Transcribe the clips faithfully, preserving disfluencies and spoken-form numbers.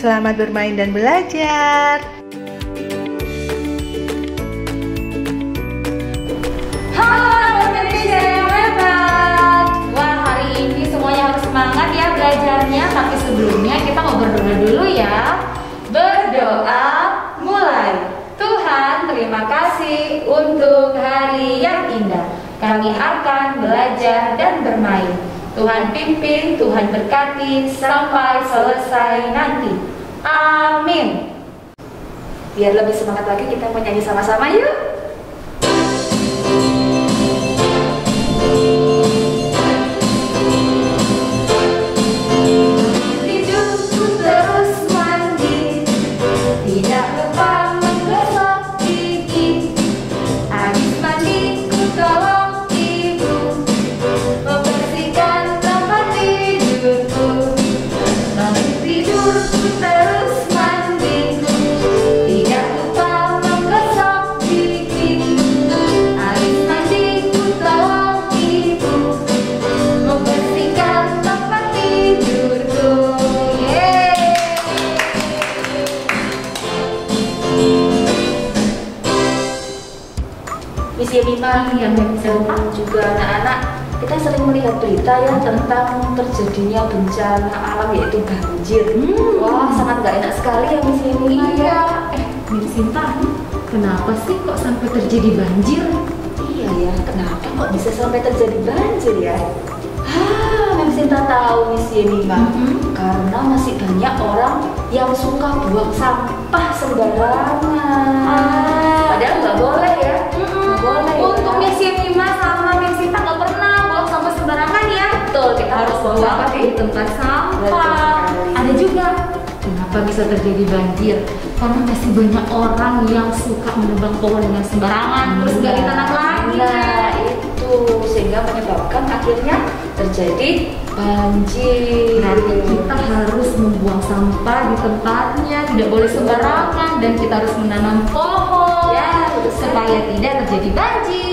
Selamat bermain dan belajar. Halo Indonesia yang hebat. Wah, hari ini semuanya harus semangat ya belajarnya. Tapi sebelumnya kita mau berdoa dulu ya. Berdoa mulai. Tuhan, terima kasih untuk hari yang indah. Kami akan belajar dan bermain. Tuhan pimpin, Tuhan berkati sampai selesai nanti. Amin. Biar lebih semangat lagi, kita mau nyanyi sama-sama yuk. Misi Mima yang juga anak-anak, kita sering melihat berita ya tentang terjadinya bencana alam yaitu banjir. Hmm. Wah, sangat gak enak sekali ya Misi Mima ya. Eh, Miss Sinta, kenapa sih kok sampai terjadi banjir? Iya ya, kenapa kok bisa sampai terjadi banjir ya? Ah, Miss Sinta tahu Misi Mima, mm-hmm. karena masih banyak orang yang suka buang sampah sembarangan. Ah. Padahal nggak boleh ya. Boleh, untuk ya. Misi Mima sama Miss Sinta nggak pernah buang sampah sembarangan ya. Betul, kita harus buang sampah di tempat sampah. Ada juga kenapa bisa terjadi banjir? Karena masih banyak orang yang suka menebang pohon dengan sembarangan, hmm. terus nggak ditanam lagi. Nah itu sehingga menyebabkan akhirnya terjadi banjir. Nanti kita harus membuang sampah di tempatnya, tidak boleh sembarangan, dan kita harus menanam pohon ya, supaya tidak terjadi banjir.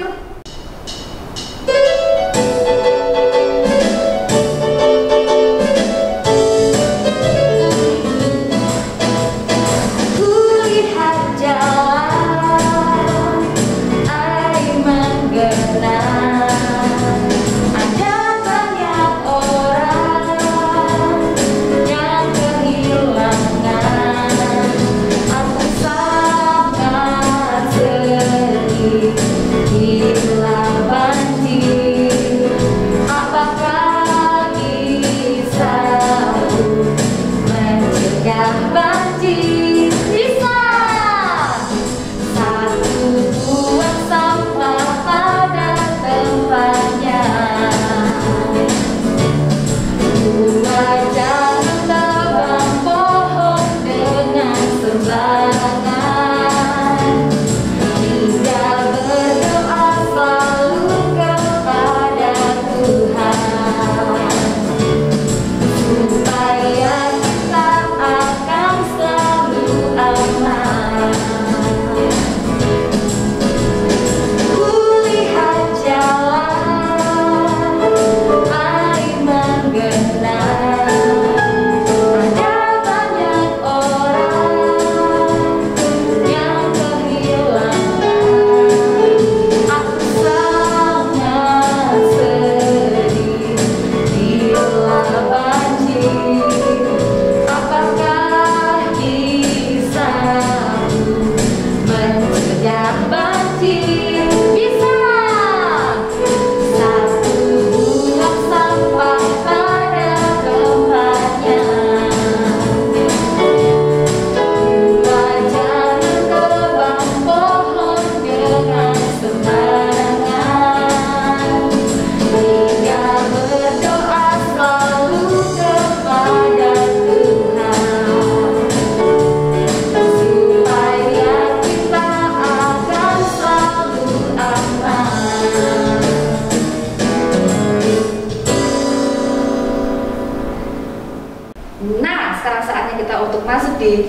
Masuk di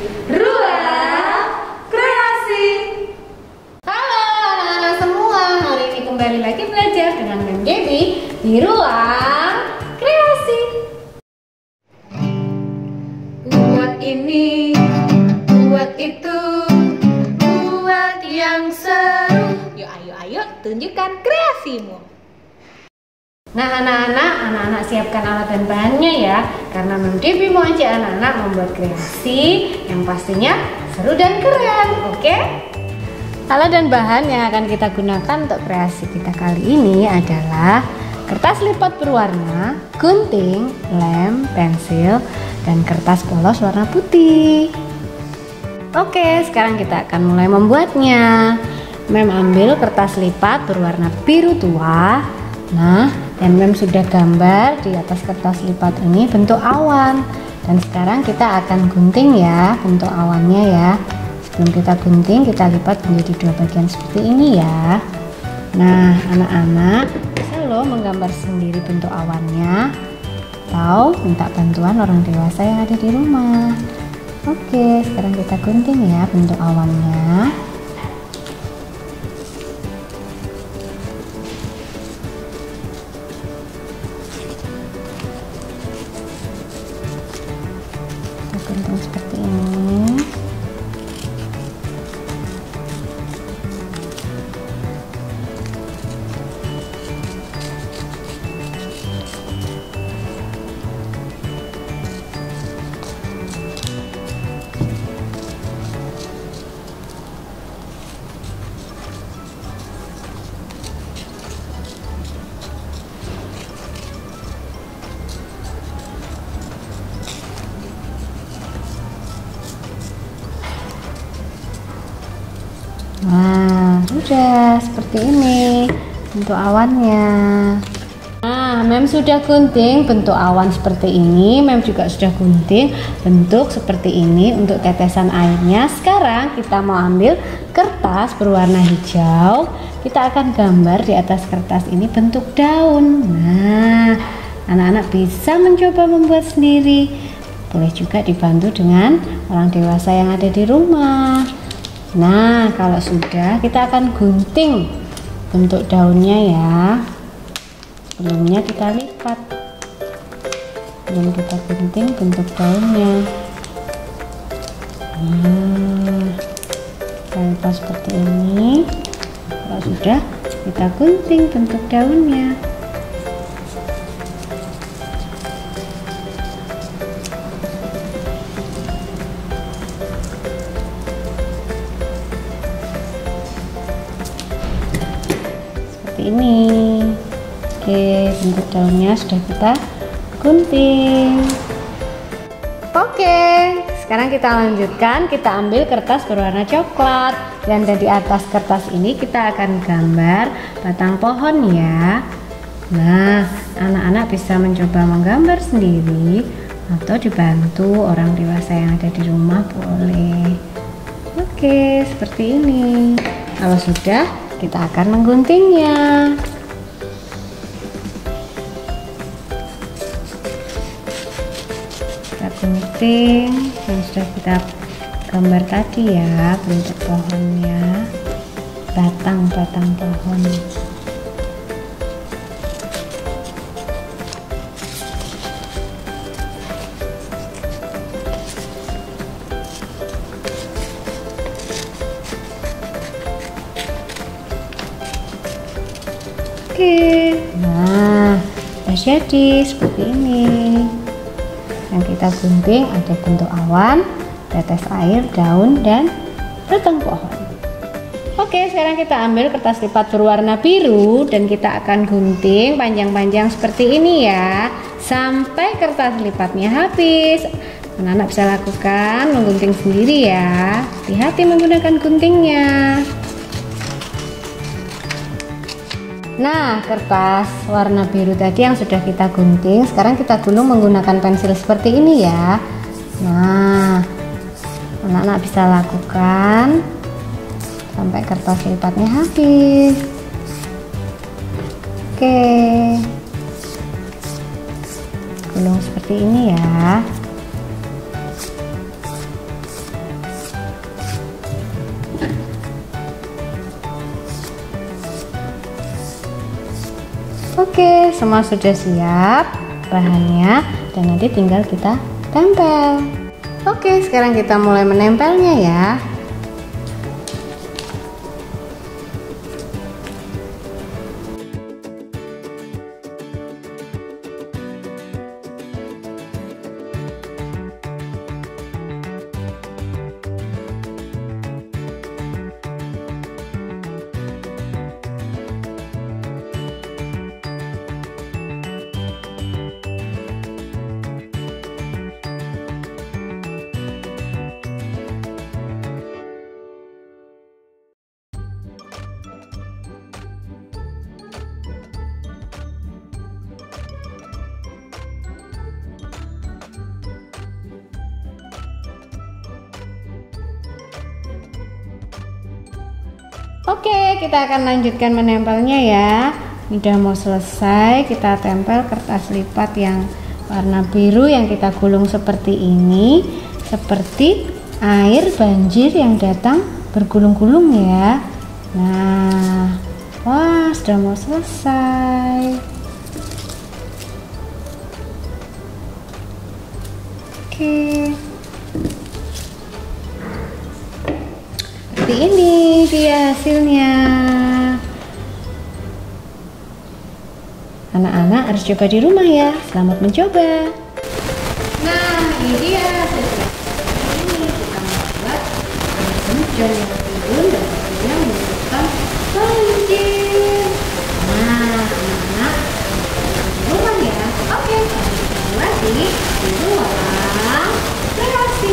ruang kreasi. Halo anak-anak semua, hari ini kembali lagi belajar dengan Mem Gaby di ruang kreasi. Buat ini tunjukkan kreasimu. Nah anak-anak, anak-anak siapkan alat dan bahannya ya, karena Mem Devi mau ajak anak-anak membuat kreasi yang pastinya seru dan keren, oke? Alat dan bahan yang akan kita gunakan untuk kreasi kita kali ini adalah kertas lipat berwarna, gunting, lem, pensil, dan kertas polos warna putih. Oke, sekarang kita akan mulai membuatnya. Mem ambil kertas lipat berwarna biru tua. Nah, dan Mem sudah gambar di atas kertas lipat ini bentuk awan. Dan sekarang kita akan gunting ya bentuk awannya ya. Sebelum kita gunting, kita lipat menjadi dua bagian seperti ini ya. Nah, anak-anak bisa loh menggambar sendiri bentuk awannya, atau minta bantuan orang dewasa yang ada di rumah. Oke, sekarang kita gunting ya bentuk awannya. Kita gunting seperti ini. Nah, udah seperti ini bentuk awannya. Nah, Mem sudah gunting bentuk awan seperti ini. Mem juga sudah gunting bentuk seperti ini untuk tetesan airnya. Sekarang kita mau ambil kertas berwarna hijau. Kita akan gambar di atas kertas ini bentuk daun. Nah, anak-anak bisa mencoba membuat sendiri. Boleh juga dibantu dengan orang dewasa yang ada di rumah. Nah, kalau sudah, kita akan gunting bentuk daunnya ya. Sebelumnya kita lipat. Sebelum kita gunting bentuk daunnya. Nah, kita lipat seperti ini. Kalau sudah, kita gunting bentuk daunnya. Ini oke, bentuk daunnya sudah kita gunting. Oke, sekarang kita lanjutkan. Kita ambil kertas berwarna coklat dan dari atas kertas ini kita akan gambar batang pohon ya. Nah, anak-anak bisa mencoba menggambar sendiri atau dibantu orang dewasa yang ada di rumah boleh. Oke, seperti ini. Kalau sudah, kita akan mengguntingnya. Kita gunting yang sudah kita gambar tadi ya, bentuk pohonnya, batang-batang pohon. Oke, nah sudah jadi seperti ini. Yang kita gunting ada bentuk awan, tetes air, daun, dan batang pohon. Oke, sekarang kita ambil kertas lipat berwarna biru dan kita akan gunting panjang-panjang seperti ini ya, sampai kertas lipatnya habis. Anak-anak bisa lakukan menggunting sendiri ya. Hati-hati menggunakan guntingnya. Nah, kertas warna biru tadi yang sudah kita gunting, sekarang kita gulung menggunakan pensil seperti ini ya. Nah, anak-anak bisa lakukan sampai kertas lipatnya habis. Oke, gulung seperti ini ya. Oke, semua sudah siap bahannya dan nanti tinggal kita tempel. Oke, sekarang kita mulai menempelnya ya. Oke, kita akan lanjutkan menempelnya ya. Ini udah mau selesai, kita tempel kertas lipat yang warna biru yang kita gulung seperti ini, seperti air banjir yang datang bergulung-gulung ya. Nah, wah, sudah mau selesai. Oke, seperti ini dia hasilnya. Anak-anak harus coba di rumah ya. Selamat mencoba. Nah, ini dia hasilnya. Ini kita membuat hujan yang turun dan tentunya menyebabkan banjir. Nah, anak-anak di rumah ya. Oke, sampai ketemu lagi di ruang kreasi.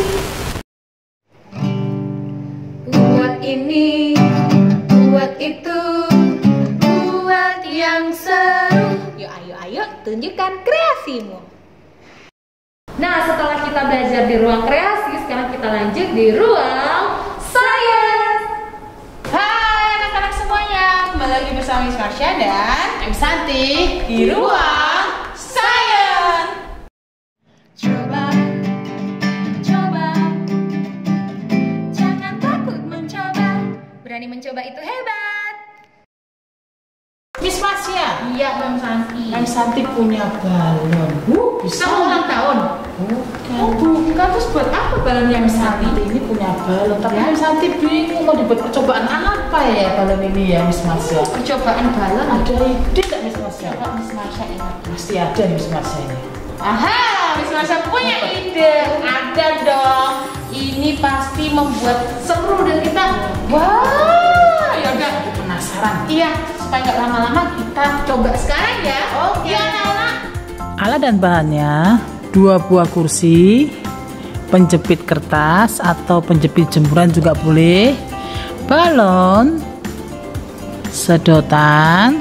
Buat ini, buat itu, buat yang seru. Yuk, ayo, ayo, tunjukkan kreasimu. Nah, setelah kita belajar di ruang kreasi, sekarang kita lanjut di ruang sains. Hai anak-anak semuanya, kembali lagi bersama Miss Marsha dan Miss Santi di ruang sains. Coba, coba, jangan takut mencoba. Berani mencoba itu hebat. Miss Marsha, Iya, Bang Santi. Miss Santi punya balon. Uh, bisa. Kamu ulang tahun? Bukan. Oh, bukan. Terus buat apa balonnya Miss Santi Santi? ini punya balon, tapi Ya. Miss Santi bingung mau dibuat percobaan apa ya balon ini ya Miss Marsha. Percobaan balon. Ada ide nggak Miss Marsha? Coba Miss Marsha ingat. Pasti ada nih Miss Marsha ini. Aha, Miss Marsha punya ide. Ada dong. Ini pasti membuat seru dan kita wah, ya udah. Penasaran? Iya, supaya nggak lama-lama kita coba sekarang ya. Oke. Iya, anak-anak. Alat dan bahannya dua buah kursi, penjepit kertas atau penjepit jemuran juga boleh, balon, sedotan,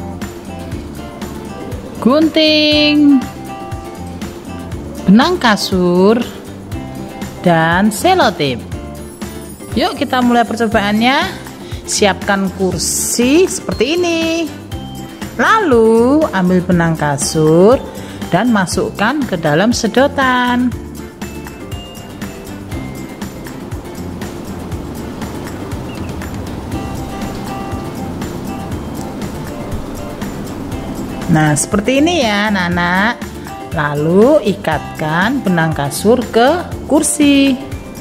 gunting, benang kasur, dan selotip. Yuk kita mulai percobaannya. Siapkan kursi seperti ini. Lalu ambil benang kasur dan masukkan ke dalam sedotan. Nah, seperti ini ya, anak-anak. Lalu ikatkan benang kasur ke kursi.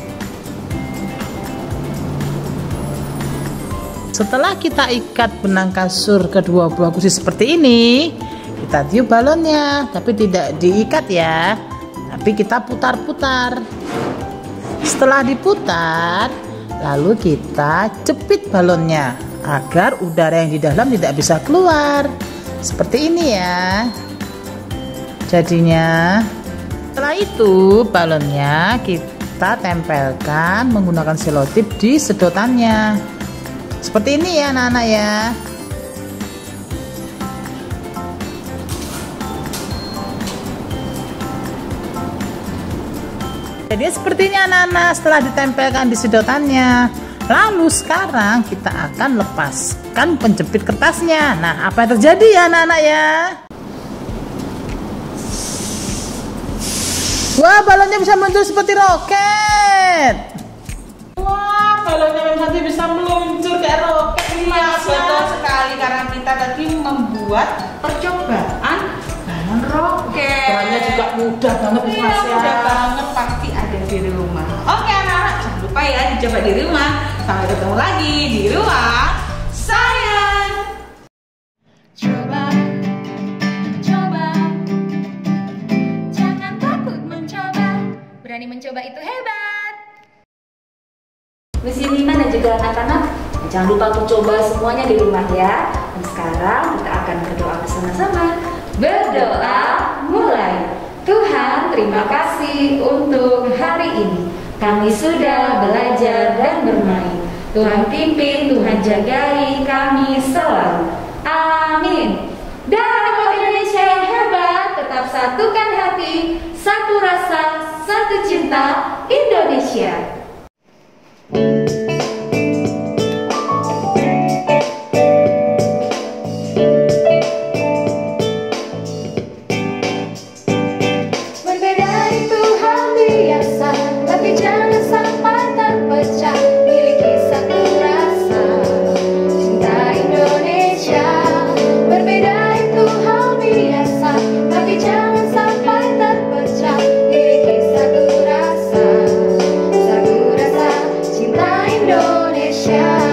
Setelah kita ikat benang kasur ke dua buah kursi seperti ini, kita tiup balonnya, tapi tidak diikat ya, tapi kita putar-putar. Setelah diputar, lalu kita jepit balonnya agar udara yang di dalam tidak bisa keluar. Seperti ini ya. Jadinya, setelah itu balonnya kita tempelkan menggunakan selotip di sedotannya. Seperti ini ya anak-anak ya. Jadi seperti ini anak-anak setelah ditempelkan di sedotannya. Lalu sekarang kita akan lepaskan penjepit kertasnya. Nah, apa yang terjadi ya anak-anak ya? Wah, balonnya bisa muncul seperti roket. Wah, balonnya nanti bisa meluncur kayak roket. Iya, betul sekali karena kita tadi membuat Percobaan balon roket. Bahannya juga mudah banget Miss iya, Marsha. mudah banget, pasti ada di rumah. Oke anak-anak, jangan lupa ya dicoba di rumah. Sampai ketemu lagi di ruang sains. Coba, coba, jangan takut mencoba. Berani mencoba itu hebat. Miss Yunina dan juga anak-anak, jangan lupa untuk coba semuanya di rumah ya. Dan sekarang kita akan berdoa bersama-sama. Berdoa mulai. Tuhan, terima kasih untuk hari ini. Kami sudah belajar dan bermain. Tuhan pimpin, Tuhan jagai kami selalu. Amin. Dan buat Indonesia yang hebat, tetap satukan hati, satu rasa, satu cinta Indonesia. Indonesia.